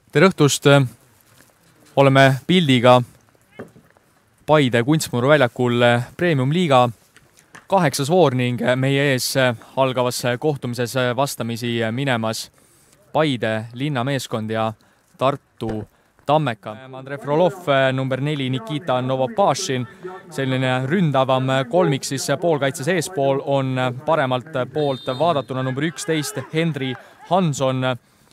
tere õhtust, oleme pildiga Paide Kunstmuru väljakul Premium-liiga 8. voor ning meie ees algavas kohtumises vastamisi minemas Paide linnameeskond ja Tartu Tammeka. Andrei Frolov, number 4 Nikita Novopašin, selline ründavam kolmik siis poolkaitses eespool on paremalt poolt vaadatuna number 11 Henri Hanson.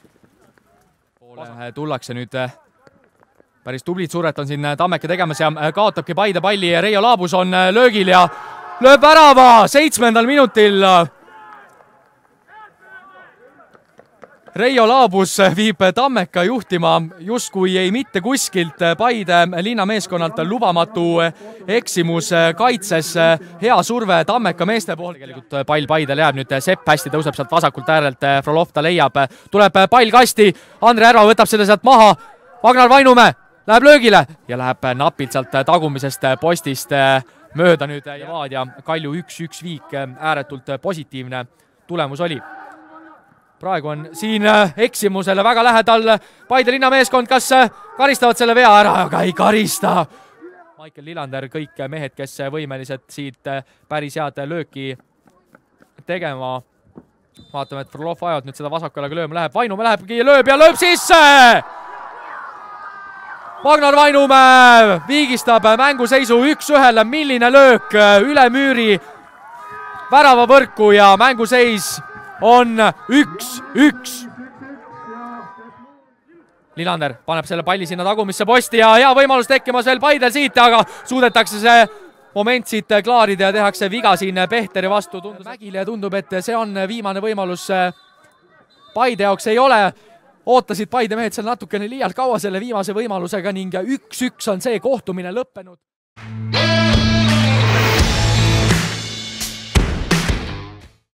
Tullakse nüüd päris tublit survet on siin Tammeka tegemas ja kaotabki Paide palli. Reijo Laabus on löögil ja lööb värava 7. minutil. Reijo Laabus viib Tammeka juhtima justkui ei mitte kuskilt. Paide linnameeskonnalt lubamatu eksimus kaitses, hea surve Tammeka meeste pool. Tegelikult pall Paidele jääb nüüd, Sepp hästi tõuseb sealt vasakult äärelt, Frolov ta leiab, tuleb pall kasti, Andre Ärva võtab selle sealt maha, Magnar Vainumäe läheb löögile ja läheb napilt sealt tagumisest postist mööda nüüd ja Kalju 1-1 viik, ääretult positiivne tulemus oli. Praegu on siin eksimusele väga lähedal Paide linnameeskond, kas karistavad selle vea ära, aga ei karista. Michael Lillander, kõik mehed, kes võimelised siit päris head lööki tegema. Vaatame, et Frolov ajavad nüüd seda vasakalaga lööma läheb, Vainumäe lähebki ja lööb sisse! Magnar Vainumäe viigistab mänguseisu 1-1, milline löök üle müüri väravavõrku ja mänguseis on 1-1. Lillander paneb selle palli sinna tagumisse posti ja hea võimalus tekkimas veel Paidel siit, aga suudetakse see moment siit klaarida ja tehakse viga siin Pehteri vastu. Mägile tundub, et see on viimane võimalus Paide jaoks, ei ole. Ootasid Paide mehed seal natukene liialt kaua selle viimase võimalusega ning 1-1 on see kohtumine lõppenud.